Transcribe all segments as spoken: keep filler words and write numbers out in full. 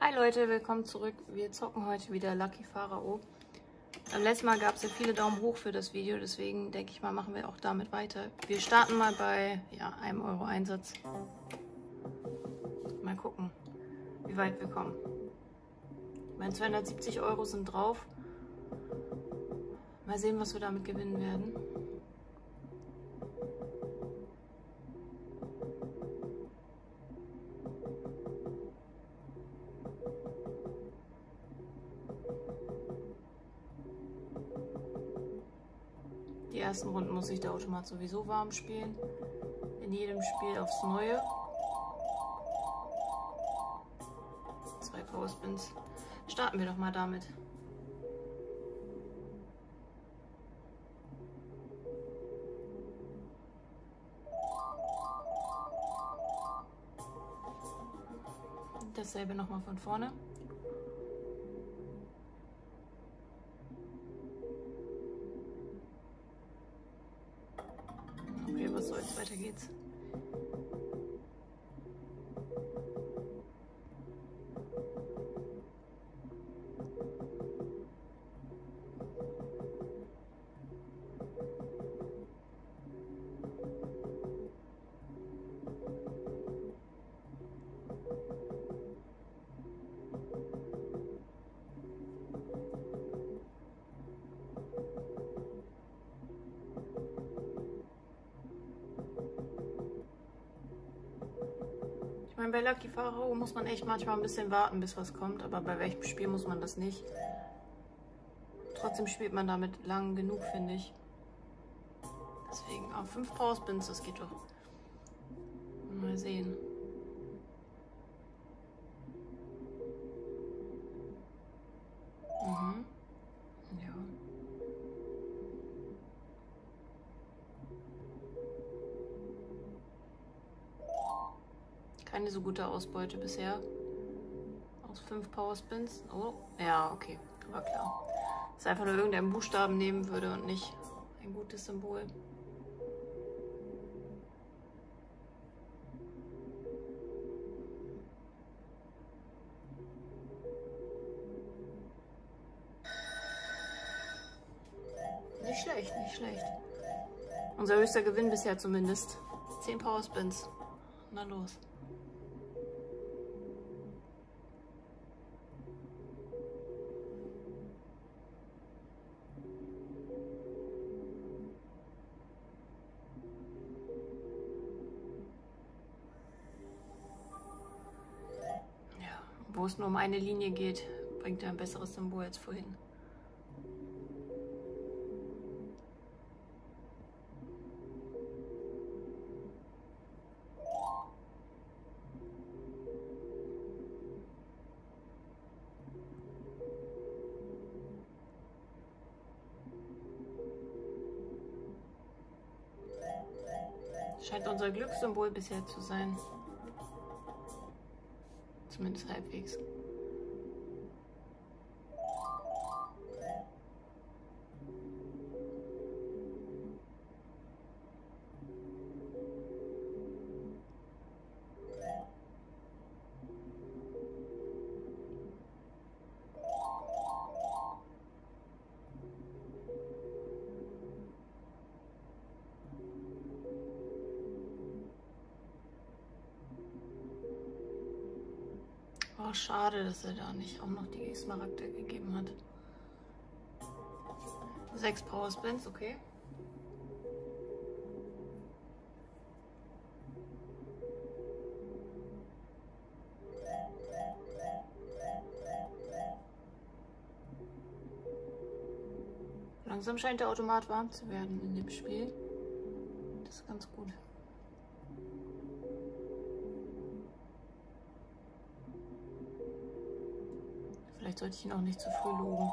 Hi Leute, willkommen zurück. Wir zocken heute wieder Lucky Pharao. Beim letzten Mal gab es ja viele Daumen hoch für das Video, deswegen denke ich mal, machen wir auch damit weiter. Wir starten mal bei ja, einem Euro Einsatz. Mal gucken, wie weit wir kommen. Meine zweihundertsiebzig Euro sind drauf. Mal sehen, was wir damit gewinnen werden. Die ersten Runden muss sich der Automat sowieso warm spielen. In jedem Spiel aufs Neue. Zwei Power Spins. Starten wir doch mal damit. Dasselbe nochmal von vorne. Okay, was soll's, weiter geht's. Ich meine, bei Lucky Pharao muss man echt manchmal ein bisschen warten, bis was kommt, aber bei welchem Spiel muss man das nicht? Trotzdem spielt man damit lang genug, finde ich. Deswegen, ah, fünf Power Spins, das geht doch. Mal sehen. Mhm. Ja. Keine so gute Ausbeute bisher. Aus fünf Power Spins. Oh, ja, okay. War klar. Dass einfach nur irgendeinen Buchstaben nehmen würde und nicht ein gutes Symbol. Nicht schlecht, nicht schlecht. Unser höchster Gewinn bisher zumindest. zehn Power Spins. Na los. Wo es nur um eine Linie geht, bringt er ein besseres Symbol als vorhin. Scheint unser Glückssymbol bisher zu sein. Zumindest halbwegs. Oh, schade, dass er da nicht auch noch die Smaragde gegeben hat. Sechs Power Spins, okay. Langsam scheint der Automat warm zu werden in dem Spiel. Das ist ganz gut. Vielleicht sollte ich ihn auch nicht zu früh loben.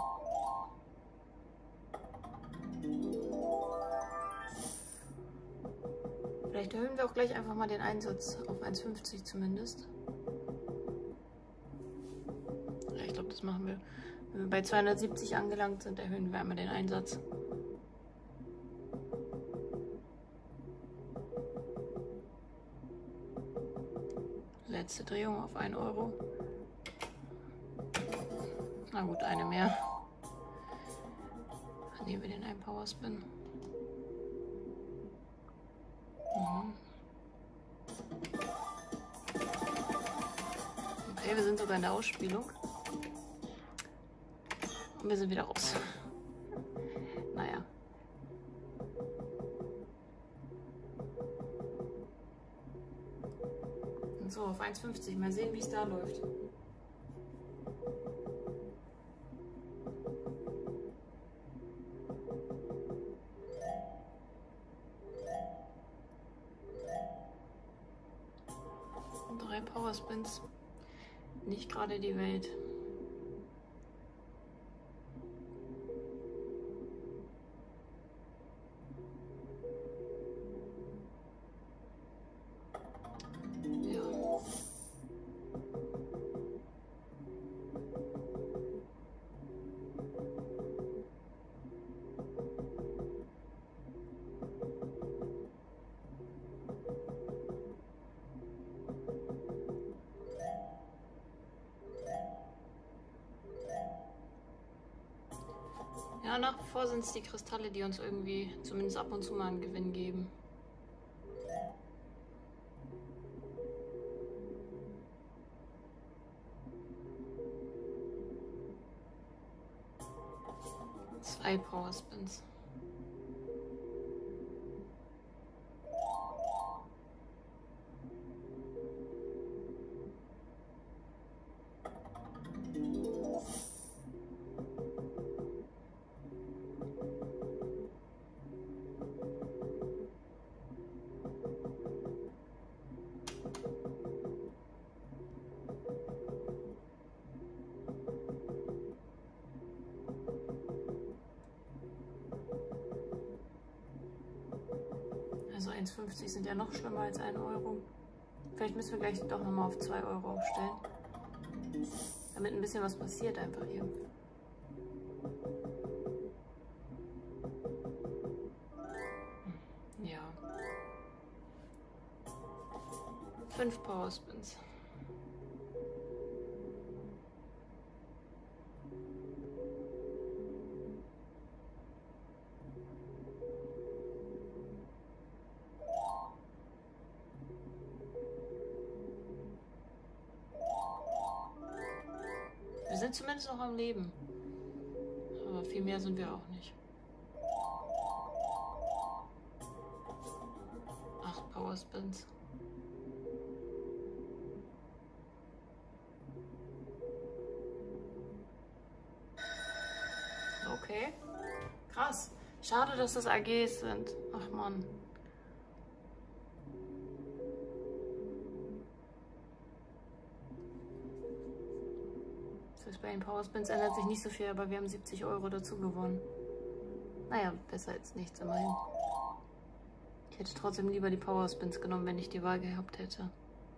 Vielleicht erhöhen wir auch gleich einfach mal den Einsatz auf eins fünfzig zumindest. Ja, ich glaube, das machen wir. Wenn wir bei zweihundertsiebzig angelangt sind, erhöhen wir einmal den Einsatz. Letzte Drehung auf einen Euro. Na gut, eine mehr. Nehmen wir den einen Power Spin. Mhm. Okay, wir sind sogar in der Ausspielung. Und wir sind wieder raus. Naja. So, auf eins fünfzig. Mal sehen, wie es da läuft. Drei Power Spins. Nicht gerade die Welt. Ja, nach wie vor sind es die Kristalle, die uns irgendwie zumindest ab und zu mal einen Gewinn geben. Zwei Power Spins. Also eins fünfzig sind ja noch schlimmer als ein Euro. Vielleicht müssen wir gleich doch nochmal auf zwei Euro aufstellen. Damit ein bisschen was passiert einfach hier. Ja. Fünf Power Spins. Wir sind zumindest noch am Leben. Aber viel mehr sind wir auch nicht. Acht Power Spins. Okay. Krass. Schade, dass das A Gs sind. Ach Mann. Bei den Power Spins ändert sich nicht so viel, aber wir haben siebzig Euro dazu gewonnen. Naja, besser als nichts immerhin. Ich hätte trotzdem lieber die Power Spins genommen, wenn ich die Wahl gehabt hätte.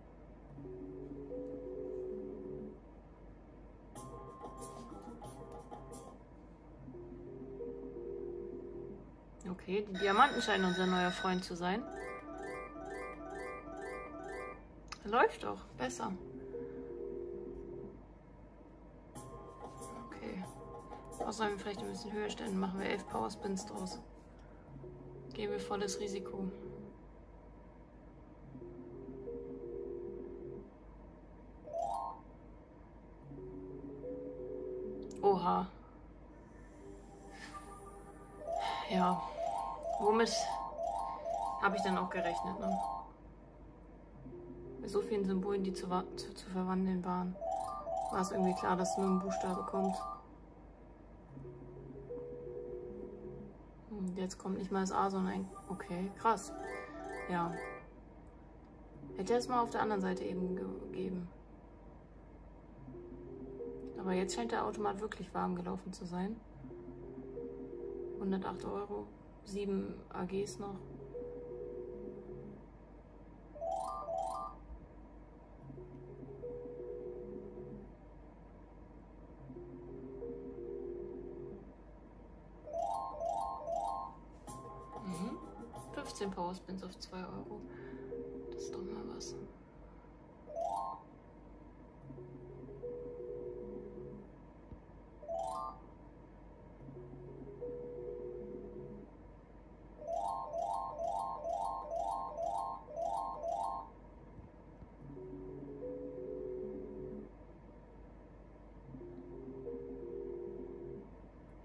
Okay, die Diamanten scheinen unser neuer Freund zu sein. Läuft doch, besser. Sollen wir vielleicht ein bisschen höher stellen, machen wir elf Power Spins draus. Gehen wir volles Risiko. Oha. Ja. Womit habe ich dann auch gerechnet, ne? Bei so vielen Symbolen, die zu, zu, zu verwandeln waren, war es irgendwie klar, dass nur ein Buchstabe kommt. Jetzt kommt nicht mal das A, sondern ein... Okay, krass. Ja. Hätte es mal auf der anderen Seite eben gegeben. Aber jetzt scheint der Automat wirklich warm gelaufen zu sein. hundertacht Euro. sieben A Gs noch. fünfzehn Power Spins auf zwei Euro. Das ist doch mal was.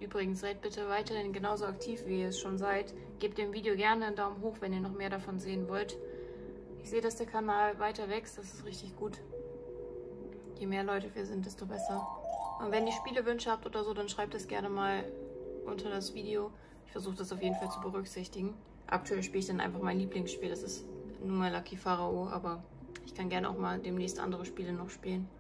Übrigens, seid bitte weiterhin genauso aktiv, wie ihr es schon seid. Gebt dem Video gerne einen Daumen hoch, wenn ihr noch mehr davon sehen wollt. Ich sehe, dass der Kanal weiter wächst, das ist richtig gut. Je mehr Leute wir sind, desto besser. Und wenn ihr Spielewünsche habt oder so, dann schreibt es gerne mal unter das Video. Ich versuche das auf jeden Fall zu berücksichtigen. Aktuell spiele ich dann einfach mein Lieblingsspiel, das ist nur mal Lucky Pharao, aber ich kann gerne auch mal demnächst andere Spiele noch spielen.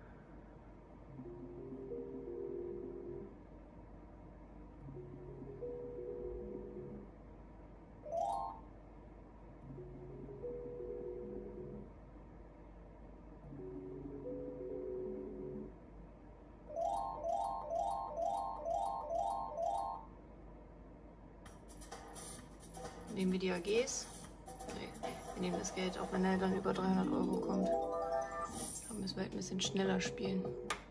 Nehmen wir die A Gs. Nee, wir nehmen das Geld, auch wenn er dann über dreihundert Euro kommt. Dann müssen wir halt ein bisschen schneller spielen.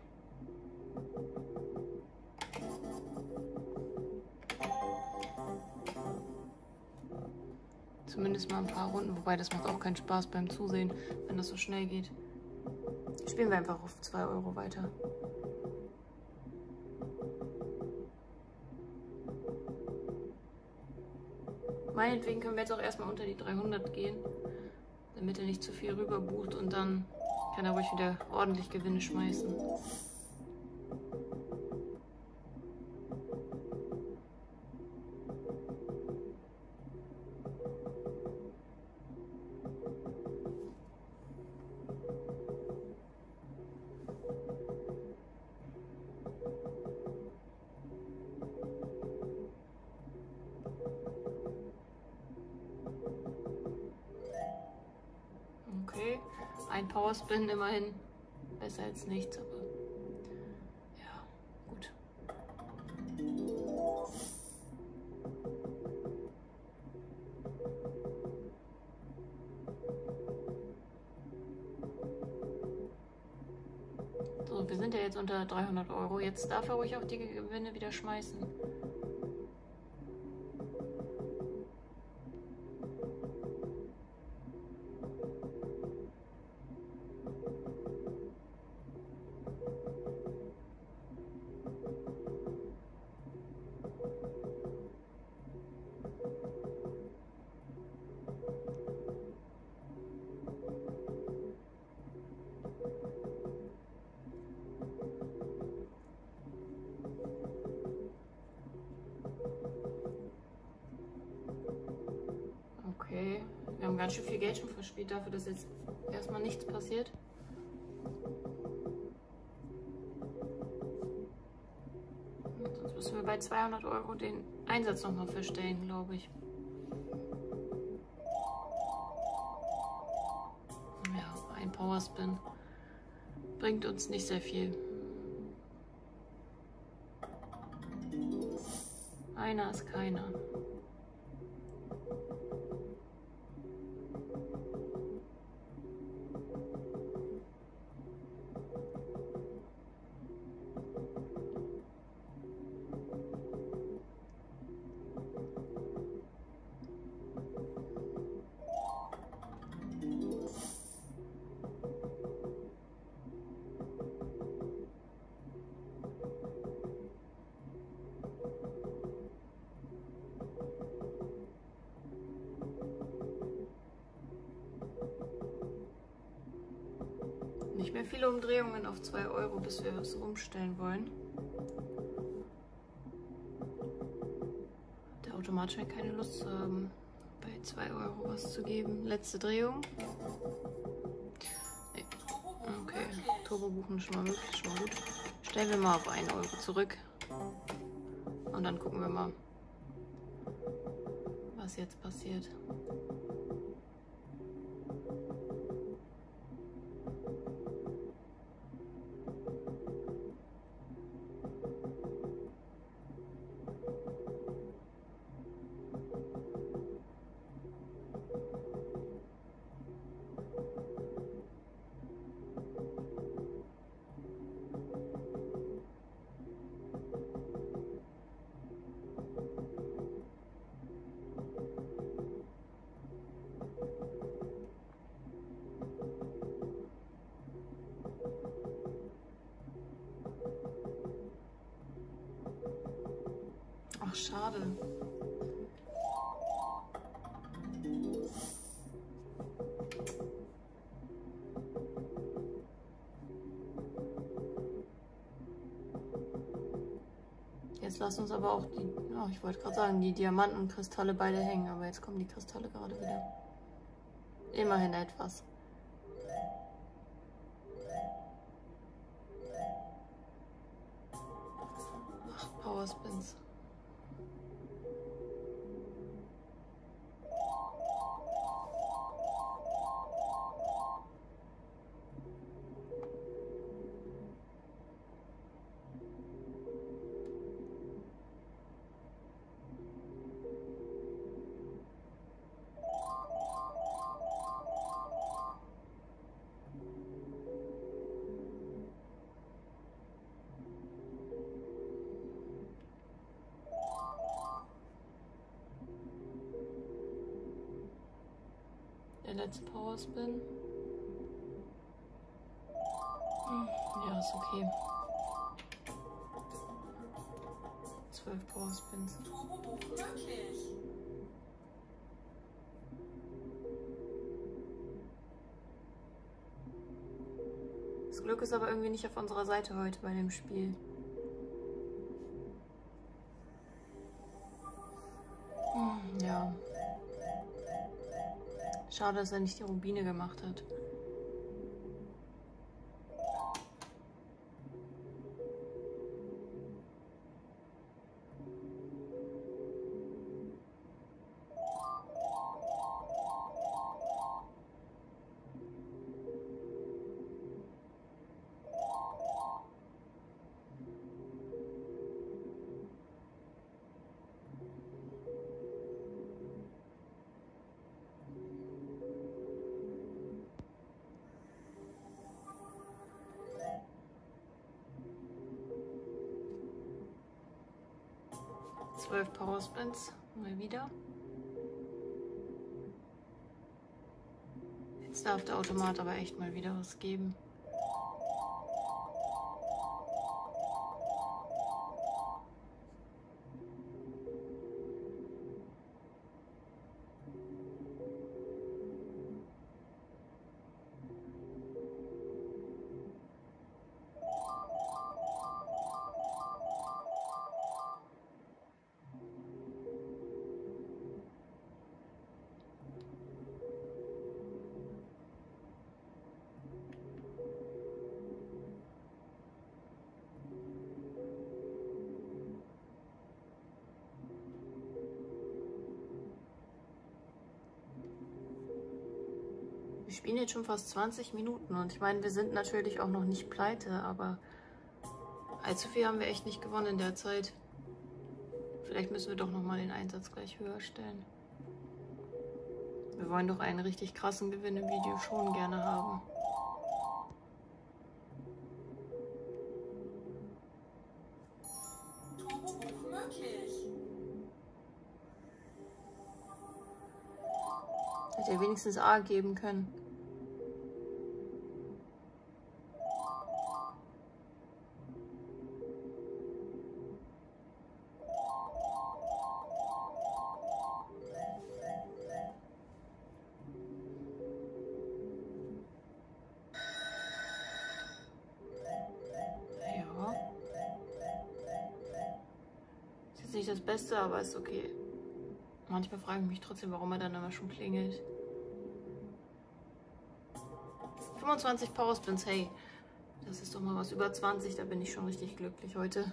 Zumindest mal ein paar Runden, wobei das macht auch keinen Spaß beim Zusehen, wenn das so schnell geht. Spielen wir einfach auf zwei Euro weiter. Meinetwegen können wir jetzt auch erstmal unter die dreihundert gehen, damit er nicht zu viel rüber bucht und dann kann er ruhig wieder ordentlich Gewinne schmeißen. Okay, ein Powerspin immerhin. Besser als nichts, aber ja, gut. So, wir sind ja jetzt unter dreihundert Euro. Jetzt darf er ruhig auch die Gewinne wieder schmeißen. Okay, wir haben ganz schön viel Geld schon verspielt dafür, dass jetzt erstmal nichts passiert. Sonst müssen wir bei zweihundert Euro den Einsatz nochmal verstellen, glaube ich. Ja, ein Powerspin bringt uns nicht sehr viel. Einer ist keiner. Nicht mehr viele Umdrehungen auf zwei Euro, bis wir es umstellen wollen. Der Automat scheint keine Lust zu haben, bei zwei Euro was zu geben. Letzte Drehung. Nee. Okay, Turbo buchen ist schon mal möglich, schon mal gut. Stellen wir mal auf einen Euro zurück. Und dann gucken wir mal, was jetzt passiert. schade. Jetzt lassen uns aber auch die, oh, ich wollte gerade sagen, die Diamanten und Kristalle beide hängen, aber jetzt kommen die Kristalle gerade wieder. Immerhin etwas. Ach, Power Spins. Der letzte Power Spin. Hm, ja, ist okay. Zwölf Power Spins. Das Glück ist aber irgendwie nicht auf unserer Seite heute bei dem Spiel. Hm, ja. Schade, dass er nicht die Rubine gemacht hat. zwölf Power Spins, mal wieder. Jetzt darf der Automat aber echt mal wieder was geben. Wir spielen jetzt schon fast zwanzig Minuten und ich meine, wir sind natürlich auch noch nicht pleite, aber allzu viel haben wir echt nicht gewonnen in der Zeit. Vielleicht müssen wir doch nochmal den Einsatz gleich höher stellen. Wir wollen doch einen richtig krassen Gewinn im Video schon gerne haben. Hätte er wenigstens A geben können. Ja. Ist jetzt nicht das Beste, aber ist okay. Manchmal frage ich mich trotzdem, warum er dann immer schon klingelt. fünfundzwanzig Power Spins, hey, das ist doch mal was über zwanzig, da bin ich schon richtig glücklich heute.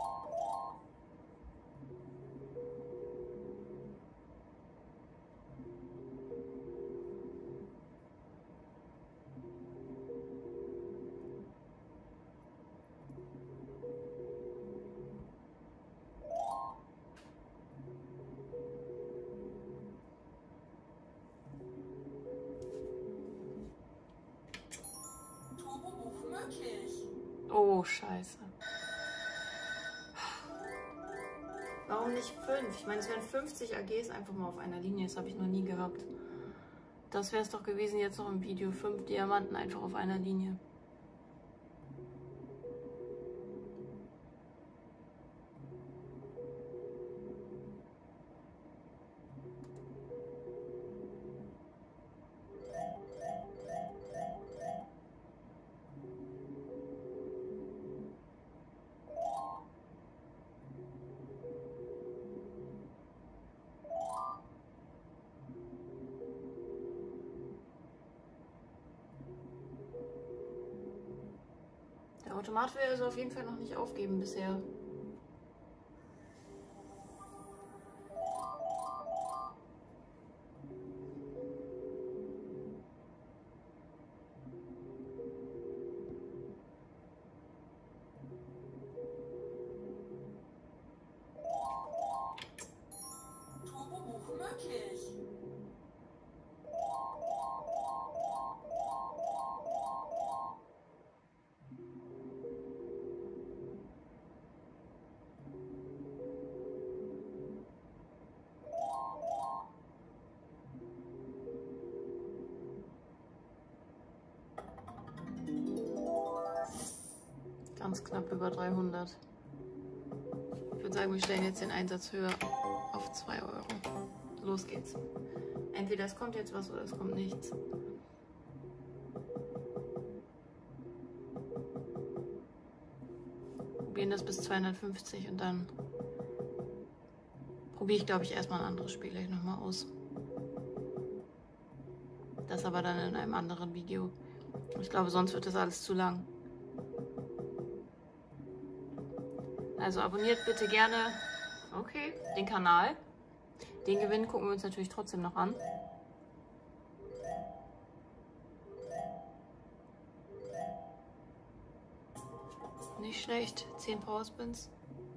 Oh, scheiße. Warum nicht fünf? Ich meine, es wären fünfzig A Gs einfach mal auf einer Linie. Das habe ich noch nie gehabt. Das wäre es doch gewesen jetzt noch im Video. Fünf Diamanten einfach auf einer Linie. Automat will also auf jeden Fall noch nicht aufgeben bisher. Ganz knapp über dreihundert. Ich würde sagen, wir stellen jetzt den Einsatz höher auf zwei Euro. Los geht's. Entweder es kommt jetzt was oder es kommt nichts. Probieren das bis zweihundertfünfzig und dann probiere ich, glaube ich, erstmal ein anderes Spiel gleich nochmal aus. Das aber dann in einem anderen Video. Ich glaube, sonst wird das alles zu lang. Also abonniert bitte gerne, okay, den Kanal. Den Gewinn gucken wir uns natürlich trotzdem noch an. Nicht schlecht, zehn Power Spins.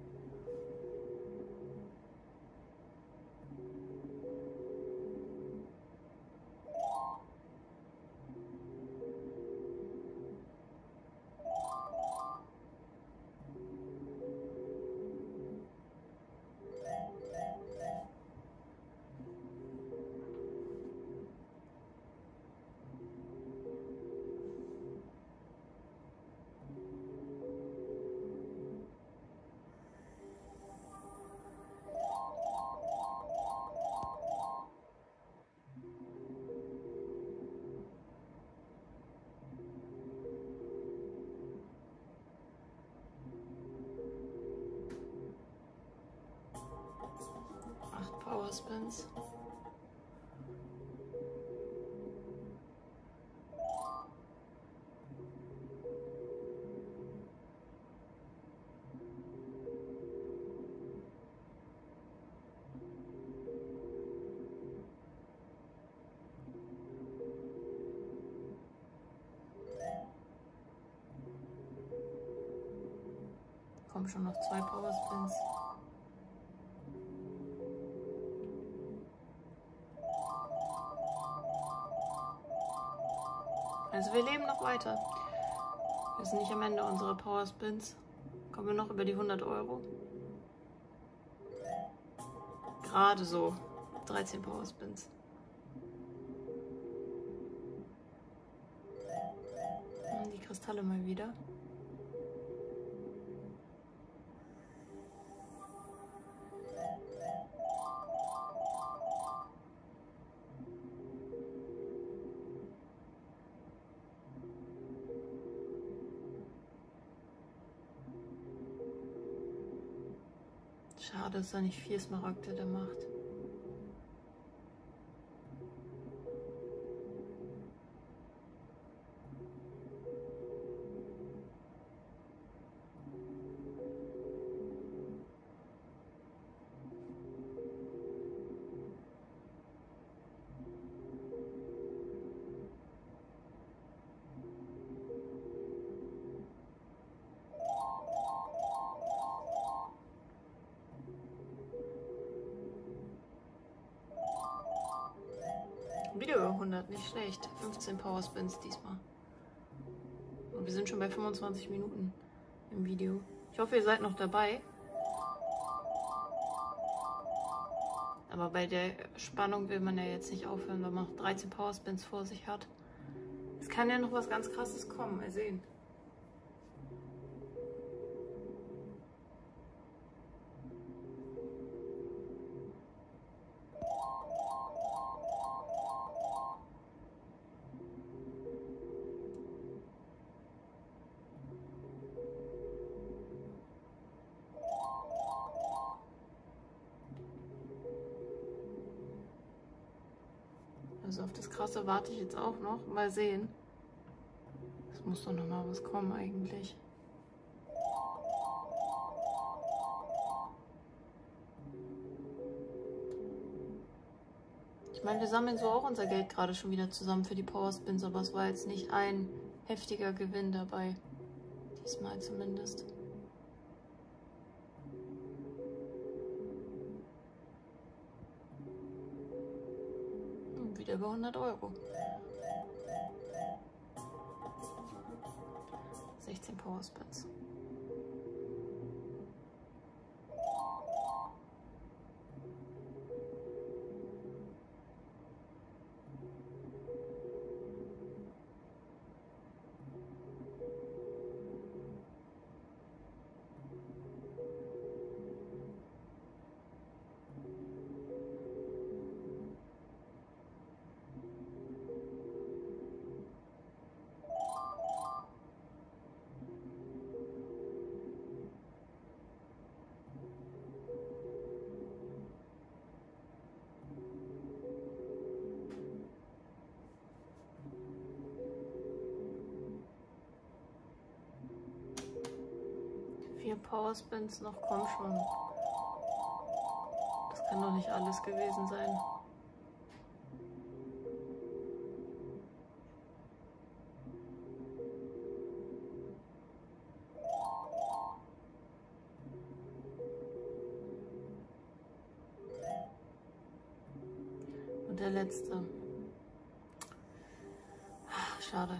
Power Spins. Kommen schon noch zwei Power Spins. Also wir leben noch weiter. Wir sind nicht am Ende unserer Power Spins. Kommen wir noch über die hundert Euro. Gerade so. dreizehn Power Spins. Die Kristalle mal wieder. Schade, dass er nicht vier Smaragde da macht. Wieder über hundert, nicht schlecht. fünfzehn Power Spins diesmal. Und wir sind schon bei fünfundzwanzig Minuten im Video. Ich hoffe, ihr seid noch dabei. Aber bei der Spannung will man ja jetzt nicht aufhören, weil man noch dreizehn Power Spins vor sich hat. Es kann ja noch was ganz Krasses kommen, mal sehen. Also auf das Krasse warte ich jetzt auch noch. Mal sehen. Es muss doch noch mal was kommen eigentlich. Ich meine, wir sammeln so auch unser Geld gerade schon wieder zusammen für die Power Spins, aber es war jetzt nicht ein heftiger Gewinn dabei. Diesmal zumindest. Und wieder über hundert Euro. sechzehn Power Spins. Vier Power Spins noch, komm schon. Das kann doch nicht alles gewesen sein. Und der letzte. Schade.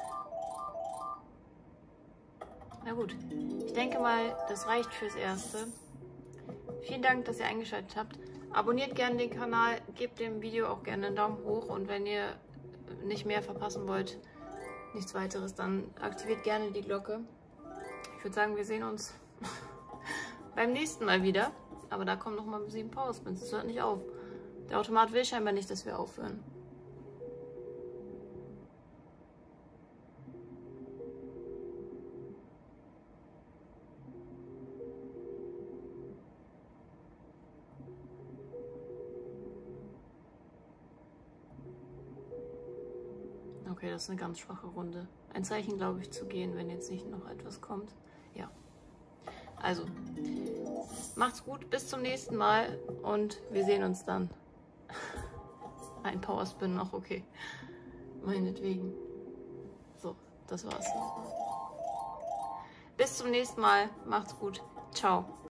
Na gut, ich denke mal, das reicht fürs Erste. Vielen Dank, dass ihr eingeschaltet habt. Abonniert gerne den Kanal, gebt dem Video auch gerne einen Daumen hoch und wenn ihr nicht mehr verpassen wollt, nichts weiteres, dann aktiviert gerne die Glocke. Ich würde sagen, wir sehen uns beim nächsten Mal wieder. Aber da kommen noch mal sieben Power Spins, das hört nicht auf. Der Automat will scheinbar nicht, dass wir aufhören. Okay, das ist eine ganz schwache Runde. Ein Zeichen, glaube ich, zu gehen, wenn jetzt nicht noch etwas kommt. Ja. Also, macht's gut, bis zum nächsten Mal und wir sehen uns dann. Ein Powerspin noch, okay. Meinetwegen. So, das war's. Bis zum nächsten Mal. Macht's gut. Ciao.